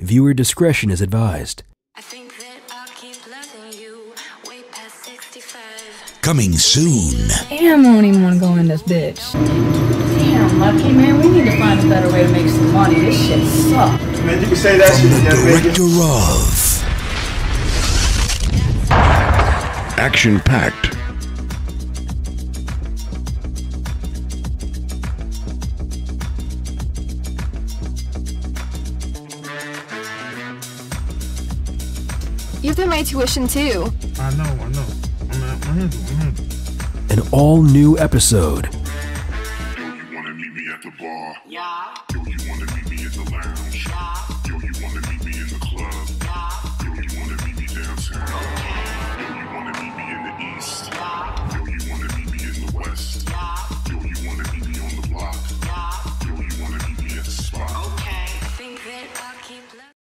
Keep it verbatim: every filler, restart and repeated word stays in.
Viewer discretion is advised. I think that I'll keep loving you way past sixty-five. Coming soon. Damn, I don't even want to go in this bitch. Damn, Lucky, man, we need to find a better way to make some money. This shit sucks. Man, you can say that From shit the again, director of action-packed, You have my tuition too. I know, I know. I'm I'm handle, I'm handle. An all-new episode. Yo, you wanna meet me at the bar? Yeah. Yo, you wanna meet me at the lounge? Yeah. Yo, you wanna meet me in the club? Yeah. Yo, you wanna meet me downtown? Yo, you wanna meet me in the east? Yeah. Yo, you wanna meet me in the west? Yeah. Yo, you wanna meet me on the block? Yeah. Yo, you wanna meet me at the spot? Okay. I think that I'll keep loving